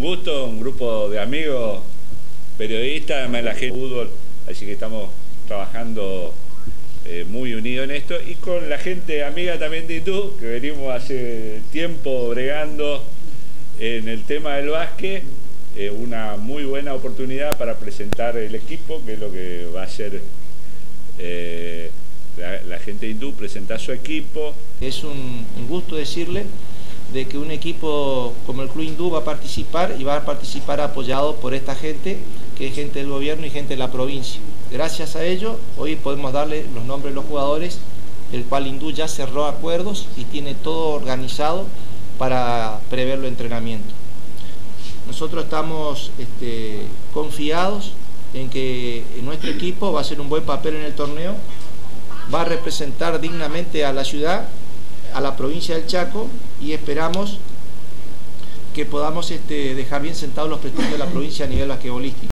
gusto, un grupo de amigos, periodistas, además la gente de fútbol, así que estamos trabajando muy unidos en esto, y con la gente amiga también de INDU, que venimos hace tiempo bregando en el tema del básquet, una muy buena oportunidad para presentar el equipo, que es lo que va a hacer la gente de INDU, presentar su equipo. Es un gusto decirle de que un equipo como el Club INDU va a participar, y va a participar apoyado por esta gente, que es gente del gobierno y gente de la provincia. Gracias a ello, hoy podemos darle los nombres de los jugadores, el cual INDU ya cerró acuerdos y tiene todo organizado para prever los entrenamientos. Nosotros estamos confiados en que nuestro equipo va a hacer un buen papel en el torneo, va a representar dignamente a la ciudad, a la provincia del Chaco, y esperamos que podamos dejar bien sentados los prestigios de la provincia a nivel basquetbolístico.